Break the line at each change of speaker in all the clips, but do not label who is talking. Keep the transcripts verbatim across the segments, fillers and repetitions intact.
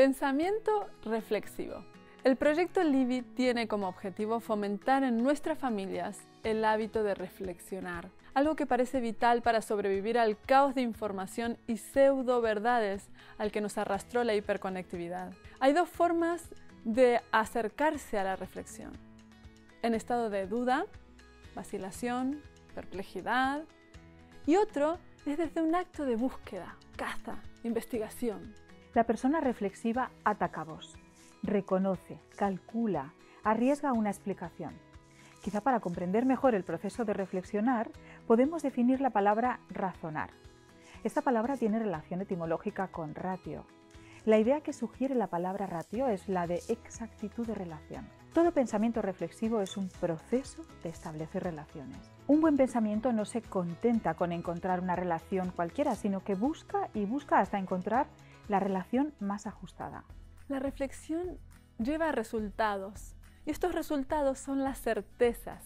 Pensamiento reflexivo. El proyecto Livy tiene como objetivo fomentar en nuestras familias el hábito de reflexionar, algo que parece vital para sobrevivir al caos de información y pseudo-verdades al que nos arrastró la hiperconectividad. Hay dos formas de acercarse a la reflexión: en estado de duda, vacilación, perplejidad, y otro es desde un acto de búsqueda, caza, investigación.
La persona reflexiva ata cabos, reconoce, calcula, arriesga una explicación. Quizá para comprender mejor el proceso de reflexionar, podemos definir la palabra razonar. Esta palabra tiene relación etimológica con ratio. La idea que sugiere la palabra ratio es la de exactitud de relación. Todo pensamiento reflexivo es un proceso de establecer relaciones. Un buen pensamiento no se contenta con encontrar una relación cualquiera, sino que busca y busca hasta encontrar la relación más ajustada.
La reflexión lleva a resultados, y estos resultados son las certezas.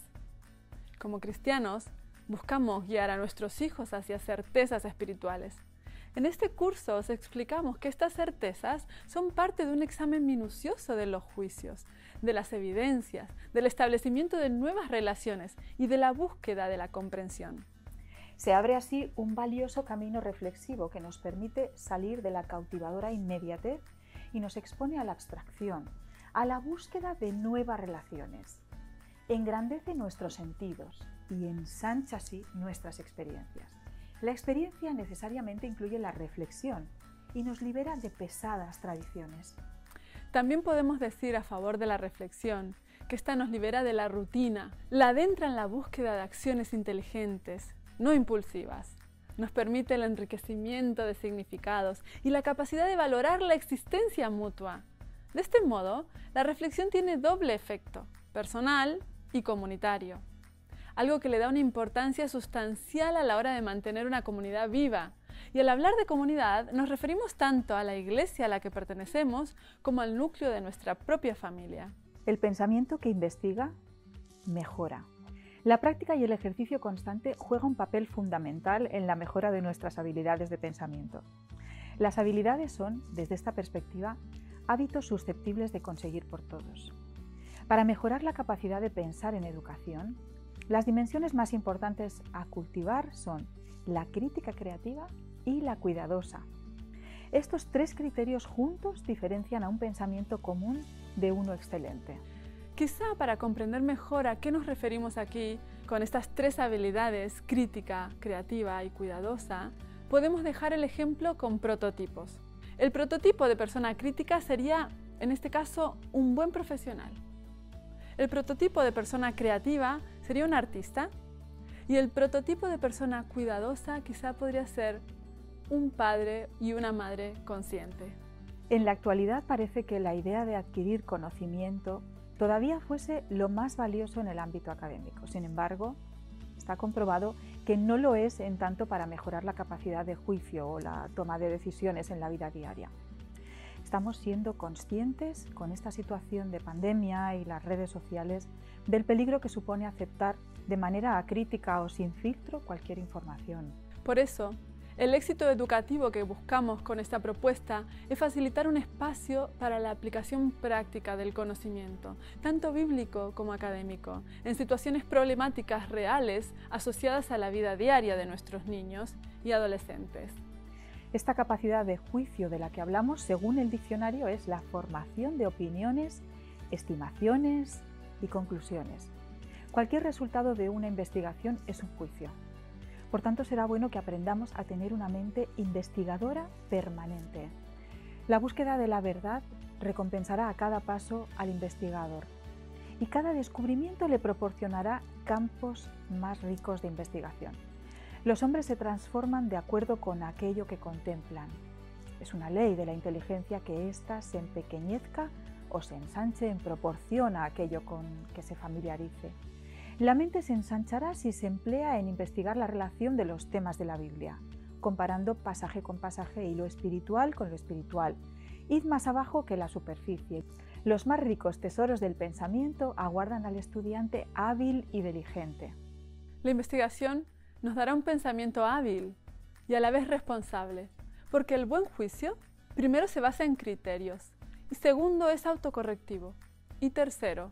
Como cristianos, buscamos guiar a nuestros hijos hacia certezas espirituales. En este curso os explicamos que estas certezas son parte de un examen minucioso de los juicios, de las evidencias, del establecimiento de nuevas relaciones y de la búsqueda de la comprensión.
Se abre así un valioso camino reflexivo que nos permite salir de la cautivadora inmediatez y nos expone a la abstracción, a la búsqueda de nuevas relaciones. Engrandece nuestros sentidos y ensancha así nuestras experiencias. La experiencia necesariamente incluye la reflexión y nos libera de pesadas tradiciones.
También podemos decir a favor de la reflexión que ésta nos libera de la rutina, la adentra en la búsqueda de acciones inteligentes, no impulsivas. Nos permite el enriquecimiento de significados y la capacidad de valorar la existencia mutua. De este modo, la reflexión tiene doble efecto, personal y comunitario, algo que le da una importancia sustancial a la hora de mantener una comunidad viva. Y al hablar de comunidad, nos referimos tanto a la iglesia a la que pertenecemos como al núcleo de nuestra propia familia.
El pensamiento que investiga mejora. La práctica y el ejercicio constante juegan un papel fundamental en la mejora de nuestras habilidades de pensamiento. Las habilidades son, desde esta perspectiva, hábitos susceptibles de conseguir por todos. Para mejorar la capacidad de pensar en educación, las dimensiones más importantes a cultivar son la crítica creativa y la cuidadosa. Estos tres criterios juntos diferencian a un pensamiento común de uno excelente.
Quizá para comprender mejor a qué nos referimos aquí con estas tres habilidades, crítica, creativa y cuidadosa, podemos dejar el ejemplo con prototipos. El prototipo de persona crítica sería, en este caso, un buen profesional. El prototipo de persona creativa sería un artista, y el prototipo de persona cuidadosa quizá podría ser un padre y una madre consciente.
En la actualidad parece que la idea de adquirir conocimiento todavía fuese lo más valioso en el ámbito académico. Sin embargo, está comprobado que no lo es en tanto para mejorar la capacidad de juicio o la toma de decisiones en la vida diaria. Estamos siendo conscientes, con esta situación de pandemia y las redes sociales, del peligro que supone aceptar de manera acrítica o sin filtro cualquier información.
Por eso, el éxito educativo que buscamos con esta propuesta es facilitar un espacio para la aplicación práctica del conocimiento, tanto bíblico como académico, en situaciones problemáticas reales asociadas a la vida diaria de nuestros niños y adolescentes.
Esta capacidad de juicio de la que hablamos, según el diccionario, es la formación de opiniones, estimaciones y conclusiones. Cualquier resultado de una investigación es un juicio. Por tanto, será bueno que aprendamos a tener una mente investigadora permanente. La búsqueda de la verdad recompensará a cada paso al investigador y cada descubrimiento le proporcionará campos más ricos de investigación. Los hombres se transforman de acuerdo con aquello que contemplan. Es una ley de la inteligencia que ésta se empequeñezca o se ensanche en proporción a aquello con que se familiarice. La mente se ensanchará si se emplea en investigar la relación de los temas de la Biblia, comparando pasaje con pasaje y lo espiritual con lo espiritual. Id más abajo que la superficie. Los más ricos tesoros del pensamiento aguardan al estudiante hábil y diligente.
La investigación nos dará un pensamiento hábil y a la vez responsable, porque el buen juicio Primero, se basa en criterios. Y segundo, es autocorrectivo. Y tercero,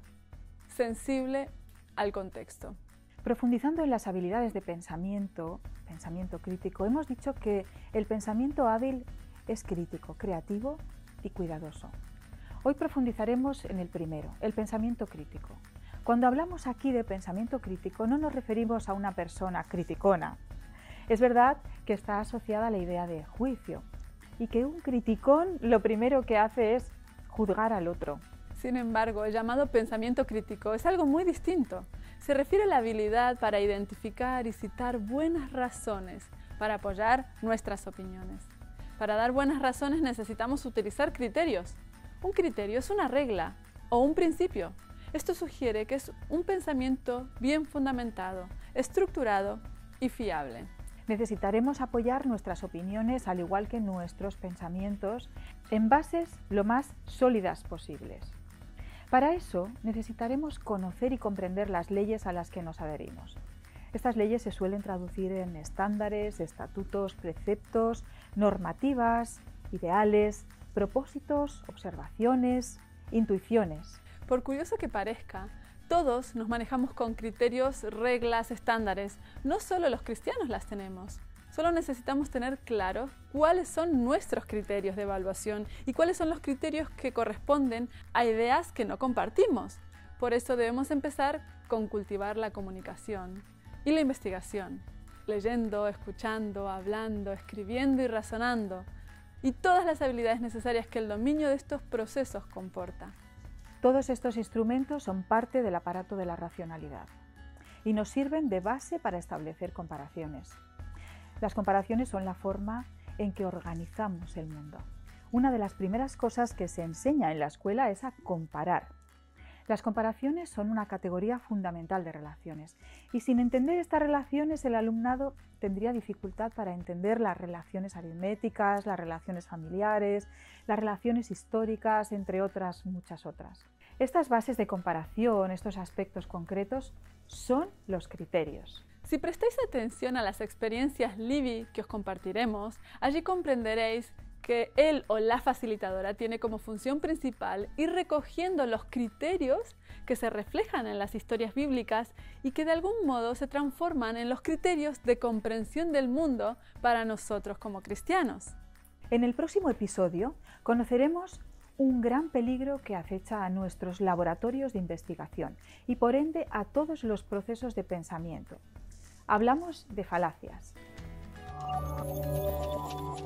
sensible al contexto.
Profundizando en las habilidades de pensamiento, pensamiento crítico, hemos dicho que el pensamiento hábil es crítico, creativo y cuidadoso. Hoy profundizaremos en el primero, el pensamiento crítico. Cuando hablamos aquí de pensamiento crítico no nos referimos a una persona criticona. Es verdad que está asociada a la idea de juicio y que un criticón lo primero que hace es juzgar al otro.
Sin embargo, el llamado pensamiento crítico es algo muy distinto. Se refiere a la habilidad para identificar y citar buenas razones para apoyar nuestras opiniones. Para dar buenas razones necesitamos utilizar criterios. Un criterio es una regla o un principio. Esto sugiere que es un pensamiento bien fundamentado, estructurado y fiable.
Necesitaremos apoyar nuestras opiniones, al igual que nuestros pensamientos, en bases lo más sólidas posibles. Para eso necesitaremos conocer y comprender las leyes a las que nos adherimos. Estas leyes se suelen traducir en estándares, estatutos, preceptos, normativas, ideales, propósitos, observaciones, intuiciones.
Por curioso que parezca, todos nos manejamos con criterios, reglas, estándares. No solo los cristianos las tenemos. Solo necesitamos tener claro cuáles son nuestros criterios de evaluación y cuáles son los criterios que corresponden a ideas que no compartimos. Por eso debemos empezar con cultivar la comunicación y la investigación, leyendo, escuchando, hablando, escribiendo y razonando, y todas las habilidades necesarias que el dominio de estos procesos comporta.
Todos estos instrumentos son parte del aparato de la racionalidad y nos sirven de base para establecer comparaciones. Las comparaciones son la forma en que organizamos el mundo. Una de las primeras cosas que se enseña en la escuela es a comparar. Las comparaciones son una categoría fundamental de relaciones y sin entender estas relaciones el alumnado tendría dificultad para entender las relaciones aritméticas, las relaciones familiares, las relaciones históricas, entre otras muchas otras. Estas bases de comparación, estos aspectos concretos, son los criterios.
Si prestáis atención a las experiencias Libby que os compartiremos, allí comprenderéis que él o la facilitadora tiene como función principal ir recogiendo los criterios que se reflejan en las historias bíblicas y que de algún modo se transforman en los criterios de comprensión del mundo para nosotros como cristianos.
En el próximo episodio conoceremos un gran peligro que acecha a nuestros laboratorios de investigación y por ende a todos los procesos de pensamiento. Hablamos de falacias.